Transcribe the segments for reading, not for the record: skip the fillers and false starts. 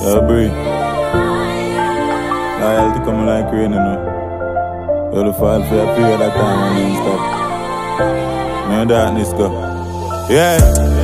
breathe. Loyalty come like rain, you know. You'll fall for a period of time and then stop. No darkness go. Yeah.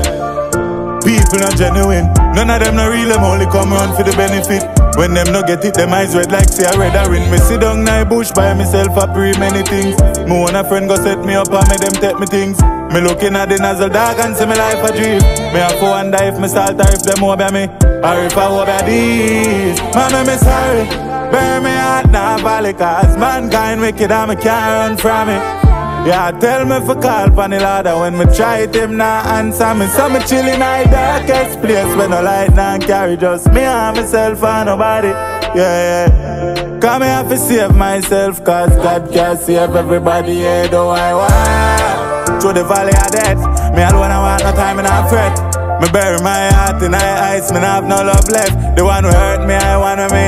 People not genuine. None of them not real, them only come around for the benefit. When them no get it, them eyes red like say I read a ring. Me sit down in bush by myself, I pray many things. Me want a friend go set me up and make them take me things. Me looking at the nozzle dog and see me life a dream. Me have to wonder if me salt or if them over me, or if I over these. Mama, me sorry, bury me heart now valley, cause mankind wicked and me can't run from it. Yeah, tell me for call pan the ladder when me try it, him nah answer me. So me chill in the darkest place when no light nah carry, just me and myself and nobody. Yeah. Come me have to save myself, cause God can't save everybody, yeah, though I want. Through the valley of death, me alone I want no time and I fret. Me bury my heart in the ice, me nah have no love left. The one who hurt me, I want me,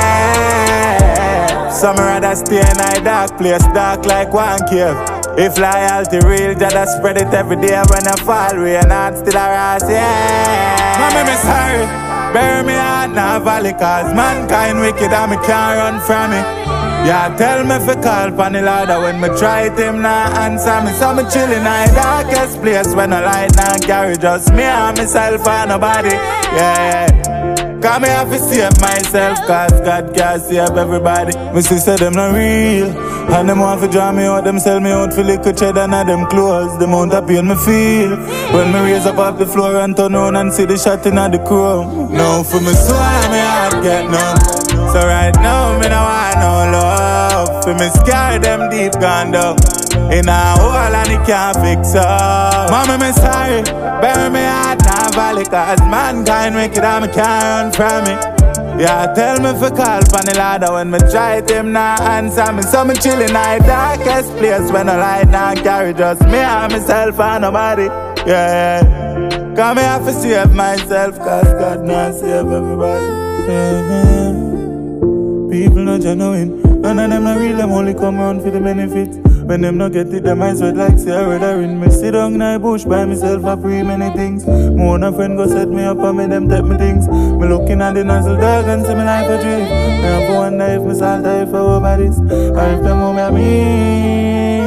yeah. Some rather stay in a dark place, dark like one cave. If loyalty real, just spread it every day when I fall, rain and still a rise, yeah. Mama, me sorry, bury me heart now valley, cause mankind wicked and me can't run from it. Yeah, tell me for call pan the ladder when me try it, him nah answer me. So me chill in the darkest place when the light nah carry, just me and myself and nobody, yeah. Cause me have to save myself, cause God can't save everybody. Me sister them not real, and them want to draw me out, them sell me out for liquor cheddar and them clothes. The amount of pain me feel when me raise up off the floor and turn on and see the shot in the chrome. Now for me soul and me heart get numb. So right now me no want no love. For me scare them deep gone down in a hole and it can't fix up. Mama, me sorry, bury me heart now valley, cause mankind wicked and me can't run from it. Yeah, tell me for call pan the ladder when me try it, him nah answer me. So me chill in the darkest place when the light nah carry, just me and myself and nobody, yeah. Cause me have to save myself, cause God nah save everybody, yeah. People not genuine, none of them not real, them only come around for the benefits. When them not get it, them eyes red like say I read a ring. Me sit down in the bush by myself, I pray many things. Me want a friend go set me up and make them take me things. Me looking at the nozzle dog and see me life a dream. Me have to wonder if me salt or if I over this, or if them over me.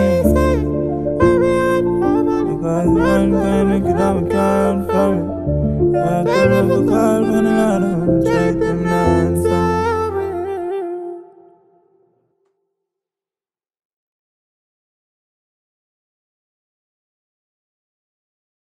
Because mankind wicked and we can't run from it. Yeah, tell me to call when the Lord, try